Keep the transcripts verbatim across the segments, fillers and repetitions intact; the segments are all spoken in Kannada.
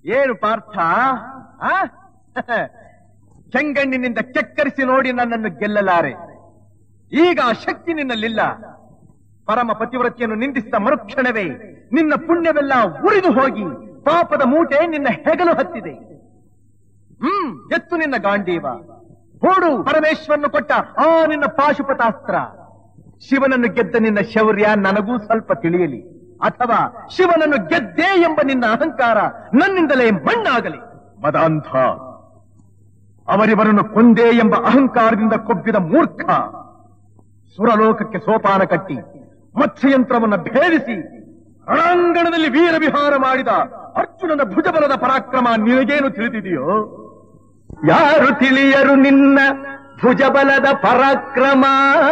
ಏನು ಪಾರ್ಥ, ಕೆಂಗಣ್ಣಿನಿಂದ ಕೆಕ್ಕರಿಸಿ ನೋಡಿ ನನ್ನನ್ನು ಗೆಲ್ಲಲಾರೆ. ಈಗ ಆ ಶಕ್ತಿ ನಿನ್ನಲ್ಲಿಲ್ಲ. ಪರಮ ಪತಿವ್ರತೆಯನ್ನು ನಿಂದಿಸಿದ ಮರುಕ್ಷಣವೇ ನಿನ್ನ ಪುಣ್ಯವೆಲ್ಲ ಉರಿದು ಹೋಗಿ ಪಾಪದ ಮೂಟೆ ನಿನ್ನ ಹೆಗಲು ಹತ್ತಿದೆ. ಹ್ಮ್ ಎತ್ತು ನಿನ್ನ ಗಾಂಡೀವ, ಹೂಡು ಪರಮೇಶ್ವರನು ಕೊಟ್ಟ ಆ ನಿನ್ನ ಪಾಶುಪತಾಸ್ತ್ರ. ಶಿವನನ್ನು ಗೆದ್ದ ನಿನ್ನ ಶೌರ್ಯ ನನಗೂ ಸ್ವಲ್ಪ ತಿಳಿಯಲಿ, ಅಥವಾ ಶಿವನನ್ನು ಗೆದ್ದೆ ಎಂಬ ನಿನ್ನ ಅಹಂಕಾರ ನನ್ನಿಂದಲೇ ಮಣ್ಣಾಗಲಿ. ಮದಾಂಧ, ಅವರಿವರನ್ನು ಕೊಂದೇ ಎಂಬ ಅಹಂಕಾರದಿಂದ ಕೊಬ್ಬಿದ ಮೂರ್ಖ, ಸುರಲೋಕಕ್ಕೆ ಸೋಪಾನ ಕಟ್ಟಿ ಮತ್ಸ್ಯಯಂತ್ರವನ್ನು ಭೇದಿಸಿ ರಣಾಂಗಣದಲ್ಲಿ ವೀರ ವಿಹಾರ ಮಾಡಿದ ಅರ್ಜುನನ ಭುಜಬಲದ ಪರಾಕ್ರಮ ನಿನಗೇನು ತಿಳಿದಿದೆಯೋ? ಯಾರು ತಿಳಿಯರು ನಿನ್ನ ಭುಜಬಲದ ಪರಾಕ್ರಮ?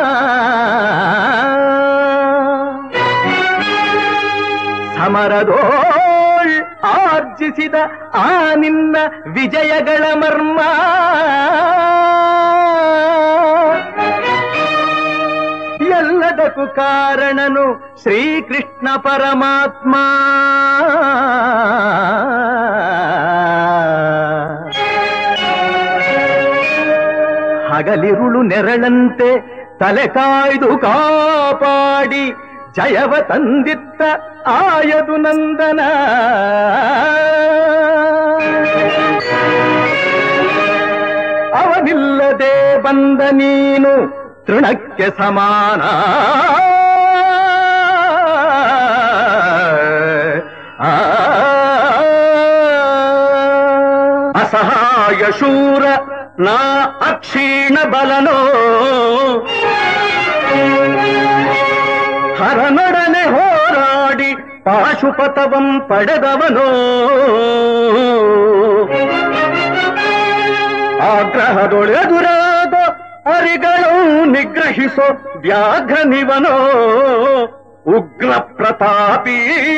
ಸಮರದೋಳ್ ಆರ್ಜಿಸಿದ ಆ ನಿನ್ನ ವಿಜಯಗಳ ಮರ್ಮ ಎಲ್ಲದಕ್ಕೂ ಕಾರಣನು ಶ್ರೀಕೃಷ್ಣ ಪರಮಾತ್ಮ. ಹಗಲಿರುಳು ನೆರಳಂತೆ ತಲೆ ಕಾಯ್ದು ಕಾಪಾಡಿ ಜಯವ ತಂದಿತ್ತ ಆಯದು ನಂದನ. ಅವನಿಲ್ಲದೆ ಬಂದ ನೀನು ತೃಣಕ್ಕೆ ಸಮಾನ. ಅಸಹಾಯ ಶೂರ ನಾ ಅಕ್ಷೀಣ ಬಲನೋ, ಹರನೊಡನೆ ಹೋರಾಡಿ ಪಾಶುಪತವಂ ಪಡೆದವನೋ. ಆಗ್ರಹದೊಳೆದುರಾದ ಅರಿಗಳು ನಿಗ್ರಹಿಸೋ ವ್ಯಾಘ್ರನಿವನೋ. ಉಗ್ರ ಪ್ರತಾಪಿ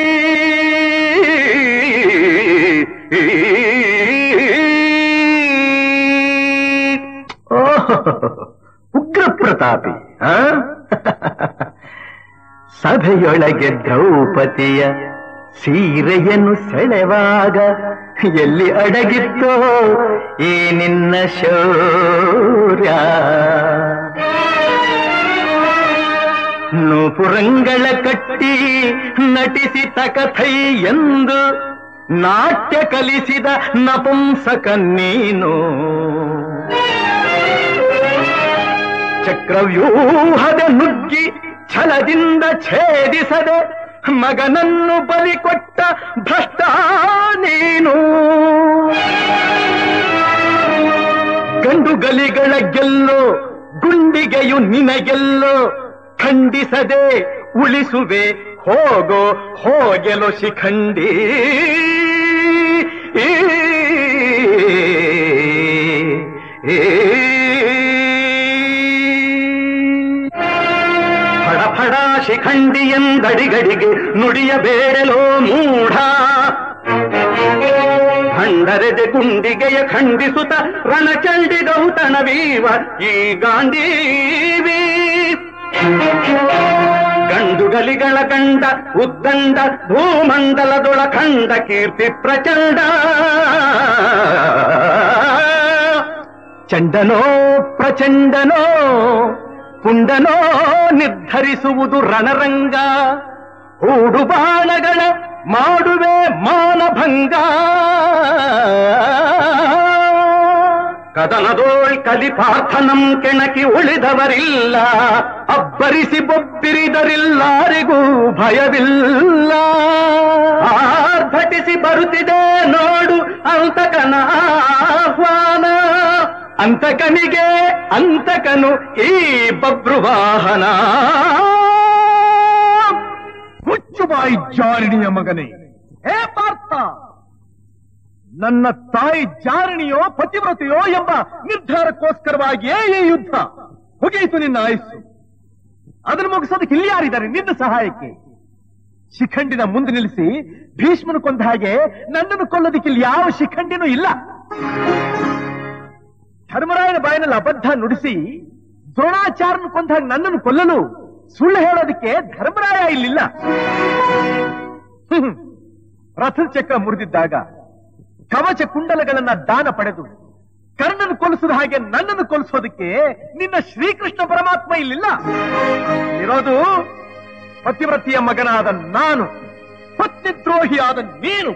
ಉಗ್ರ ಪ್ರತಾಪಿ. ಸಭೆಯೊಳಗೆ ದ್ರೌಪದಿಯ ಸೀರೆಯನ್ನು ಸೆಳೆವಾಗ ಎಲ್ಲಿ ಅಡಗಿತ್ತೋ ಈ ನಿನ್ನ ಶೌರ್ಯ. ನೂಪುರಂಗಳ ಕಟ್ಟಿ ನಟಿಸಿ ತಕಥೈ ಎಂದು ನಾಟ್ಯ ಕಲಿಸಿದ ನಪುಂಸಕ ನೀನು. ಚಕ್ರವ್ಯೂಹದ ನುಗ್ಗಿ ಛಲದಿಂದ ಛೇದಿಸದೆ ಮಗನನ್ನು ಬಲಿ ಕೊಟ್ಟ ಭ್ರಷ್ಟ ನೀನು. ಗಂಡುಗಲಿಗಳ ಗೆಲ್ಲೋ ಗುಂಡಿಗೆಯು ನಿನಗೆಲ್ಲೋ ಖಂಡಿಸದೆ ಉಳಿಸುವೆ ಹೋಗೋ ಹೋಗೆಲೋ ಶಿಖಂಡಿ. ಫಡ ಶಿಖಂಡಿ ಎಂದಡಿಗಡಿಗೆ ನುಡಿಯಬೇಡಲೋ ಮೂಢ. ಭಂಡರೆದೆ ಗುಂಡಿಗೆಯ ಖಂಡಿಸುತ್ತ ರಣಚಂಡಿ ಗೌತಣವೀವ ಈ ಗಾಂಧೀವಿ. ಗಂಡುಗಲಿಗಳ ಗಂಡ ಉದ್ದಂಡ ಭೂಮಂಡಲದೊಳ ಖಂಡ ಕೀರ್ತಿ ಪ್ರಚಂಡ. ಚಂಡನೋ ಪ್ರಚಂಡನೋ ಪುಂಡನೋ ನಿರ್ಧರಿಸುವುದು ರಣರಂಗ. ಹೂಡು ಬಾಣಗಳ ಮಾಡುವೆ ಮಾನಭಂಗ. ಕದನದೋಳ್ ಕಲಿಪಾರ್ಥನಂ ಕೆಣಕಿ ಉಳಿದವರಿಲ್ಲ. ಅಬ್ಬರಿಸಿ ಬೊಬ್ಬಿರಿದರಿಲ್ಲಾರಿಗೂ ಭಯವಿಲ್ಲ. ಆರ್ಭಟಿಸಿ ಬರುತ್ತಿದೆ ನೋಡು ಅಂತಕನ ಆಹ್ವಾನ. ಅಂತಕನಿಗೆ ಅಂತಕನು ಈ ಬಬ್ರುವಾಹನ. ಹುಚ್ಚುಬಾಯಿ ಜಾರಿಣಿಯ ಮಗನೇ, ಹೇ ಪಾರ್ಥ, ನನ್ನ ತಾಯಿ ಜಾರಿಣಿಯೋ ಪತಿವ್ರತೆಯೋ ಎಂಬ ನಿರ್ಧಾರಕ್ಕೋಸ್ಕರವಾಗಿಯೇ ಈ ಯುದ್ಧ. ಮುಗಿಯಿತು ನಿನ್ನ ಆಯುಸ್ಸು. ಅದನ್ನು ಮುಗಿಸೋದಕ್ಕೆ ಇಲ್ಲಿ ಯಾರಿದ್ದಾರೆ ನಿನ್ನ ಸಹಾಯಕ್ಕೆ? ಶಿಖಂಡಿನ ಮುಂದೆ ನಿಲ್ಲಿಸಿ ಭೀಷ್ಮನು ಕೊಂದ ಹಾಗೆ ನನ್ನನ್ನು ಕೊಲ್ಲೋದಕ್ಕೆ ಇಲ್ಲಿ ಯಾವ ಶಿಖಂಡಿನೂ ಇಲ್ಲ. ಧರ್ಮರಾಯನ ಬಾಯಿನಲ್ಲಿ ಅಬದ್ಧ ನುಡಿಸಿ ದ್ರೋಣಾಚಾರ್ಯನು ಕೊಂದ ಹಾಗೆ ನನ್ನನ್ನು ಕೊಲ್ಲಲು ಸುಳ್ಳು ಹೇಳೋದಕ್ಕೆ ಧರ್ಮರಾಯ ಇಲ್ಲಿಲ್ಲ. ರಥದ ಚಕ್ರ ಮುರಿದಿದ್ದಾಗ ಕವಚ ಕುಂಡಲಗಳನ್ನ ದಾನ ಪಡೆದು ಕರ್ಣನು ಕೊಲಿಸಿದ ಹಾಗೆ ನನ್ನನ್ನು ಕೊಲಿಸೋದಕ್ಕೆ ನಿನ್ನ ಶ್ರೀಕೃಷ್ಣ ಪರಮಾತ್ಮ ಇಲ್ಲಿಲ್ಲ. ಇರೋದು ಪತಿವ್ರತಿಯ ಮಗನಾದ ನಾನು, ಪತ್ನಿದ್ರೋಹಿಯಾದ ನೀನು.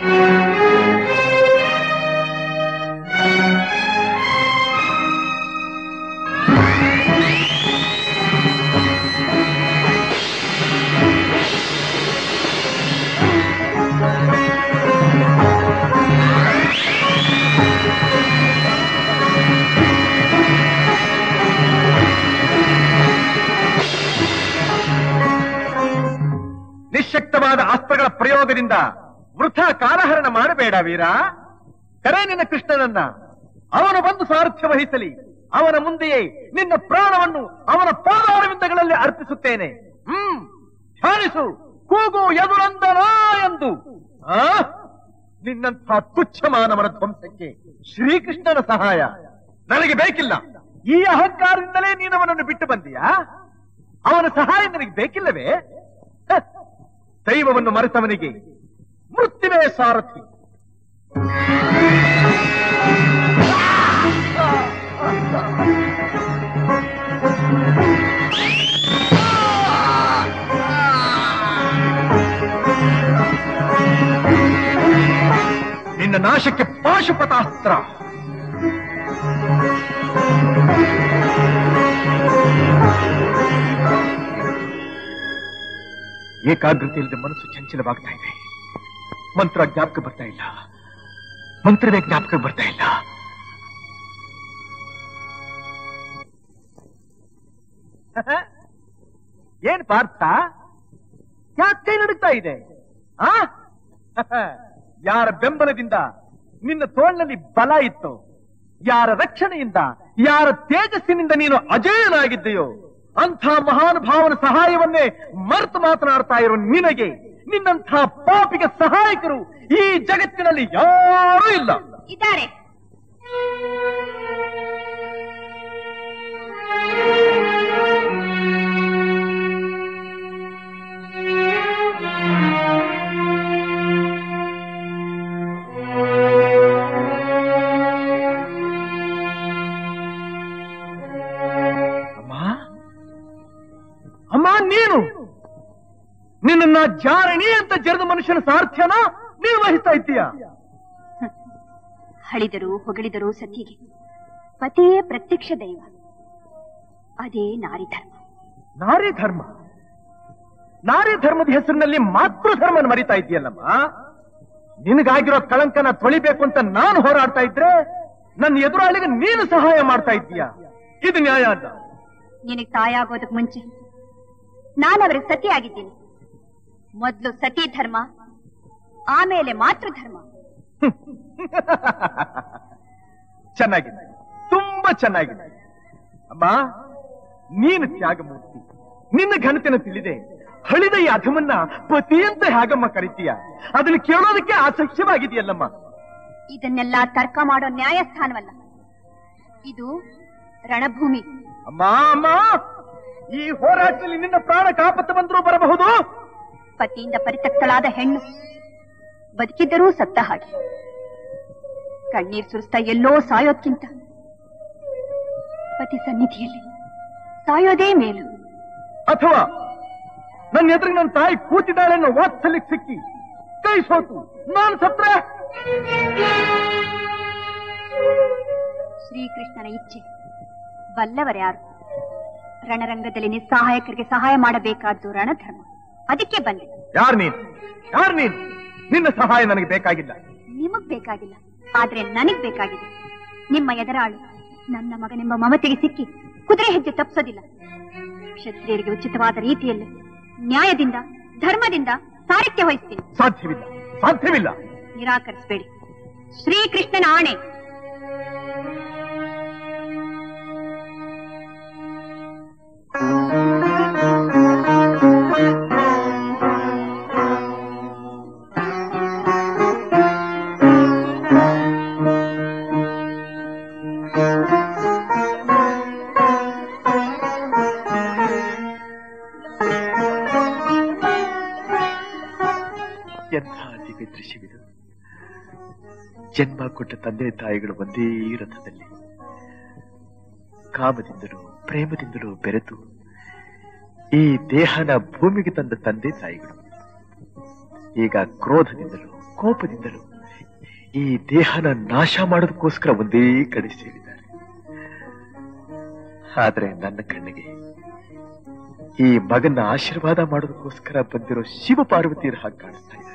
ನಿಶ್ಶಕ್ತವಾದ ಅಸ್ತ್ರಗಳ ಪ್ರಯೋಗದಿಂದ ವೃಥಾ ಕಾಲಹರಣ ಮಾಡಬೇಡ ವೀರ. ಕರೆ ನಿನ್ನ ಕೃಷ್ಣನನ್ನ, ಅವನು ಬಂದು ಸಾರಥ್ಯ ವಹಿಸಲಿ. ಅವನ ಮುಂದೆಯೇ ನಿನ್ನ ಪ್ರಾಣವನ್ನು ಅವನ ಪಾದಾರವಿಂದಗಳಲ್ಲಿ ಅರ್ಪಿಸುತ್ತೇನೆ. ಹ್ಮ್ ಧ್ಯಾನಿಸು, ಕೂಗು ಎದುರಂದನ ಎಂದು. ಆ ನಿನ್ನಂಥ ತುಚ್ಛ ಮಾನವನ ಧ್ವಂಸಕ್ಕೆ ಶ್ರೀಕೃಷ್ಣನ ಸಹಾಯ ನನಗೆ ಬೇಕಿಲ್ಲ. ಈ ಅಹಂಕಾರದಿಂದಲೇ ನೀನು ಅವನನ್ನು ಬಿಟ್ಟು ಬಂದೀಯಾ? ಅವನ ಸಹಾಯ ನನಗೆ ಬೇಕಿಲ್ಲವೇ? ದೈವವನ್ನು ಮರೆತವನಿಗೆ ಮೃತ್ಯುವೇ ಸಾರಥಿ. ನಿನ್ನ ನಾಶಕ್ಕೆ ಪಾಶುಪತಾಸ್ತ್ರ. ಏಕಾಗ್ರತೆ ಇಲ್ಲದೆ ಮನಸ್ಸು ಚಂಚಲವಾಗ್ತಾ ಇದೆ. ಮಂತ್ರ ಜ್ಞಾಪಕ ಬರ್ತಾ ಇಲ್ಲ, ಮಂತ್ರವೇ ಜ್ಞಾಪಕ ಬರ್ತಾ ಇಲ್ಲ. ಏನ್ ಪಾರ್ಥ, ಯಾಕೆ ಕೈ ನಡುಗ್ತಾ ಇದೆ? ಆ ಯಾರ ಬೆಂಬಲದಿಂದ ನಿನ್ನ ತೋಳಿನಲ್ಲಿ ಬಲ ಇತ್ತು, ಯಾರ ರಕ್ಷಣೆಯಿಂದ, ಯಾರ ತೇಜಸ್ಸಿನಿಂದ ನೀನು ಅಜೇಯನಾಗಿದ್ದೆಯೋ ಅಂಥ ಮಹಾನುಭಾವನ ಸಹಾಯವನ್ನೇ ಮರೆತು ಮಾತನಾಡ್ತಾ ಇರೋ ನಿನಗೆ, ನಿನ್ನಂಥ ಪಾಪಿಗೆ ಸಹಾಯಕರು ಈ ಜಗತ್ತಿನಲ್ಲಿ ಯಾರೂ ಇಲ್ಲ. ಇದ್ದಾರೆ. ನಿನ್ನ ಜಾರಣಿ ಅಂತ ಜರದ ಮನುಷ್ಯನ ಸಾರ್ಥ್ಯನ ನಿರ್ವಹಿಸ್ತಾ ಇದ್ದೀಯ. ಹಳಿದರು ಹೊಗಳಿದರು ಸತಿಗೆ ಪತಿಯೇ ಪ್ರತ್ಯಕ್ಷ ದೈವ. ಅದೇ ನಾರಿ ಧರ್ಮ. ನಾರಿ ಧರ್ಮ ನಾರಿ ಧರ್ಮದ ಹೆಸರಿನಲ್ಲಿ ಮಾತೃ ಧರ್ಮನ ಮರಿತಾ ಇದೆಯಲ್ಲಮ್ಮ. ನಿನಗಾಗಿರೋ ಕಳಂಕನ ತೊಳಿಬೇಕು ಅಂತ ನಾನು ಹೋರಾಡ್ತಾ ಇದ್ರೆ ನನ್ನ ಎದುರಾಳಿಗೆ ನೀನು ಸಹಾಯ ಮಾಡ್ತಾ ಇದ್ದೀಯ. ಇದು ನ್ಯಾಯ ಅಲ್ಲ. ನಿನಗೆ ತಾಯಾಗೋದಕ್ಕೆ ಮುಂಚೆ ನಾನು ಅವರಿಗೆ ಸತಿ ಆಗಿದ್ದೀನಿ. ಮೊದಲು ಸತಿ ಧರ್ಮ, ಆಮೇಲೆ ಮಾತೃ ಧರ್ಮ. ಚೆನ್ನಾಗಿದೆ, ತುಂಬಾ ಚೆನ್ನಾಗಿದೆ ಅಮ್ಮ. ನೀನು ತ್ಯಾಗಮೂರ್ತಿ, ನಿನ್ನ ಘನತೆನ ತಿಳಿದೆ ಹಳಿದ ಈ ಅಧಮನ್ನ ಪತಿ ಅಂತ ಹೇಗಮ್ಮ ಕರಿತೀಯ? ಅದನ್ನು ಕೇಳೋದಕ್ಕೆ ಅಸಹ್ಯವಾಗಿದೆಯಲ್ಲಮ್ಮ. ಇದನ್ನೆಲ್ಲ ತರ್ಕ ಮಾಡೋ ನ್ಯಾಯಸ್ಥಾನವಲ್ಲ, ಇದು ರಣಭೂಮಿ. ಅಮ್ಮ ಅಮ್ಮ, ಈ ಹೋರಾಟದಲ್ಲಿ ನಿನ್ನ ಪ್ರಾಣ ಕಾಪತ್ತು ಬಂದರೂ ಬರಬಹುದು. ಪತಿಯಿಂದ ಪರಿತ್ಯಕ್ತಳಾದ ಹೆಣ್ಣು ಬದುಕಿದ್ದರೂ ಸತ್ತ ಹಾಗೆ. ಕಣ್ಣೀರ್ ಸುರಿಸ್ತಾ ಎಲ್ಲೋ ಸಾಯೋದ್ಕಿಂತ ಪತಿ ಸನ್ನಿಧಿಯಲ್ಲಿ ಸಾಯೋದೇ ಮೇಲು. ಅಥವಾ ನನ್ನ ಎದುರಿಗೆ ನನ್ನ ತಾಯಿ ಕೂತಿದ್ದಾಳೆ ಅನ್ನೋ ವಾತ್ಸಲ್ಯಕ್ಕೆ ಸಿಕ್ಕಿ ಕೈ ಸೋತು ನಾನು ಸತ್ರೆ? ಶ್ರೀಕೃಷ್ಣನ ಇಚ್ಛೆ ಬಲ್ಲವರ್ಯಾರು? ರಣರಂಗದಲ್ಲಿ ನಿಸ್ಸಹಾಯಕರಿಗೆ ಸಹಾಯ ಮಾಡಬೇಕಾದ್ದು ರಣಧರ್ಮ. ಅದಕ್ಕೆ ಬಂದೆ. ಯಾರು ನೀನು? ಯಾರು ನೀನು? ನಿನ್ನ ಸಹಾಯ ನನಗೆ ಬೇಕಾಗಿಲ್ಲ. ನಿಮಗ್ ಬೇಕಾಗಿಲ್ಲ, ಆದ್ರೆ ನನಗ್ ಬೇಕಾಗಿದೆ. ನಿಮ್ಮ ಎದರಾಳು ನನ್ನ ಮಗನೆಂಬ ಮಮತೆಗೆ ಸಿಕ್ಕಿ ಕುದುರೆ ಹೆಜ್ಜೆ ತಪ್ಪಿಸೋದಿಲ್ಲ. ಕ್ಷತ್ರಿಯರಿಗೆ ಉಚಿತವಾದ ರೀತಿಯಲ್ಲಿ ನ್ಯಾಯದಿಂದ ಧರ್ಮದಿಂದ ಸಾರಥ್ಯ ವಹಿಸ್ತೀನಿ. ಸಾಧ್ಯವಿಲ್ಲ, ಸಾಧ್ಯವಿಲ್ಲ. ನಿರಾಕರಿಸಬೇಡಿ. ಶ್ರೀಕೃಷ್ಣನ ಆಣೆ. ಎಂಥ ದಿವ್ಯ ದೃಶ್ಯವಿದು. ಜನ್ಮ ಕೊಟ್ಟ ತಂದೆ ತಾಯಿಗಳು ಒಂದೇ ರಥದಲ್ಲಿ ಕಾಮದಿಂದಲೂ ಪ್ರೇಮದಿಂದಲೂ ಬೆರೆತು ಈ ದೇಹನ ಭೂಮಿಗೆ ತಂದ ತಂದೆ ತಾಯಿಗಳು ಈಗ ಕ್ರೋಧದಿಂದಲೂ ಕೋಪದಿಂದಲೂ ಈ ದೇಹನ ನಾಶ ಮಾಡೋದಕ್ಕೋಸ್ಕರ ಒಂದೇ ಕಡೆ ಸೇರಿದ್ದಾರೆ. ಆದ್ರೆ ನನ್ನ ಕಣ್ಣಿಗೆ ಈ ಮಗನ ಆಶೀರ್ವಾದ ಮಾಡೋದಕ್ಕೋಸ್ಕರ ಬಂದಿರೋ ಶಿವ ಪಾರ್ವತಿಯರ ಹಾಗೆ ಕಾಣಿಸ್ತಾ ಇದ್ದಾರೆ.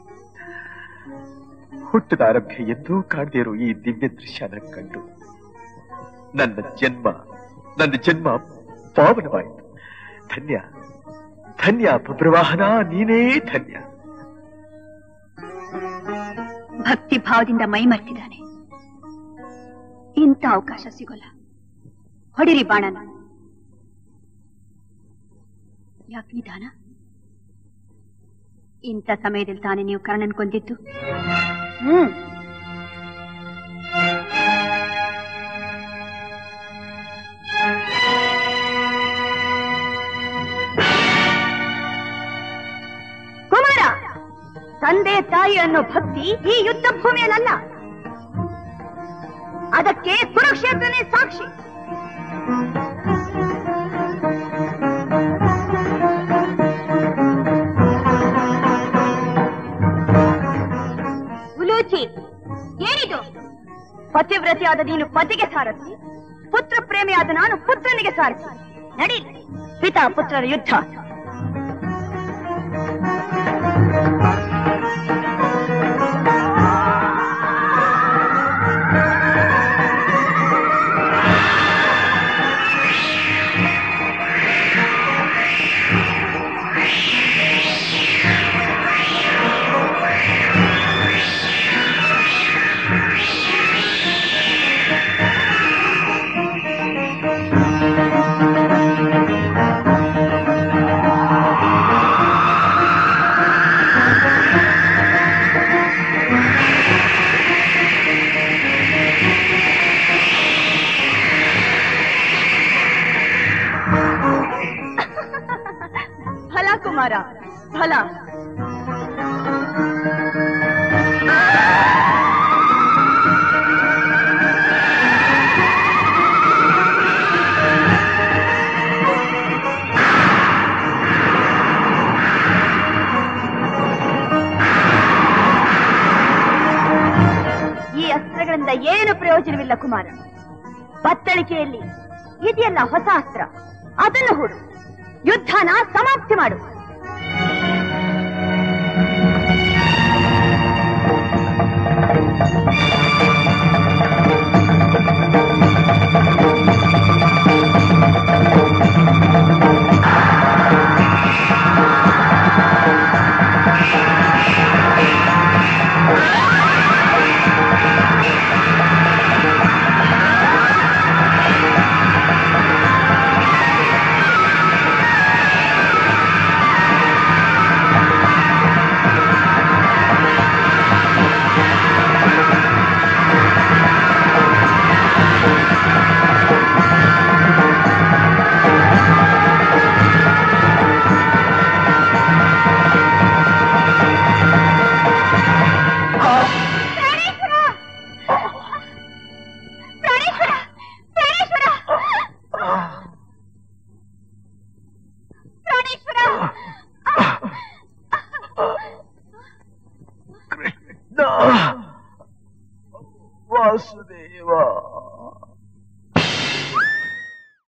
ಹುಟ್ಟದ ಆರಭ್ಯ ಎಂದೂ ಕಾಣದೇ ಇರೋ ಈ ದಿವ್ಯ ದೃಶ್ಯನ ಕಂಡು ನನ್ನ ಜನ್ಮ ನನ್ನ ಜನ್ಮ ಪಾವನವಾಯಿತು. ಧನ್ಯ ಧನ್ಯ ಬಬ್ರವಾಹನ, ನೀನೇ ಧನ್ಯ. ಭಕ್ತಿ ಭಾವದಿಂದ ಮೈಮರ್ತಿದ್ದಾನೆ. ಇಂಥ ಅವಕಾಶ ಸಿಗೋಲ್ಲ. ಹೊಡಿರಿ ಬಾಣನ. ಯಾಕೆ ನಿಧಾನ? ಇಂಥ ಸಮಯದಲ್ಲಿ ತಾನೇ ನೀವು ಕರ್ಣನ್ ಕೊಂದಿದ್ದು. ಹ್ಮ್ ಕುಮಾರ, ತಂದೆ ತಾಯಿ ಅನ್ನೋ ಭಕ್ತಿ ಈ ಯುದ್ಧ ಭೂಮಿಯಲ್ಲ, ಅದಕ್ಕೆ ಕುರುಕ್ಷೇತ್ರನೇ ಸಾಕ್ಷಿ. ಉಲೂಚಿ, ಏನಿದು? ಪತಿವ್ರತೆಯಾದ ನೀನು ಪತಿಗೆ ಸಾರಥಿ, ಪುತ್ರ ಪ್ರೇಮಿಯಾದ ನಾನು ಪುತ್ರನಿಗೆ ಸಾರಥಿ. ನಡಿ, ಪಿತಾ ಪುತ್ರರ ಯುದ್ಧ. ಕುಮಾರ ಫಲ. ಈ ಅಸ್ತ್ರಗಳಿಂದ ಏನು ಪ್ರಯೋಜನವಿಲ್ಲ ಕುಮಾರ. ಬತ್ತಳಿಕೆಯಲ್ಲಿ ಇದೆಯಲ್ಲ ಹೊಸ ಅಸ್ತ್ರ, ಅದನ್ನು ಹೂಡು, ಯುದ್ಧನ ಸಮಾಪ್ತಿ ಮಾಡು. ವಾಸುದೇವ.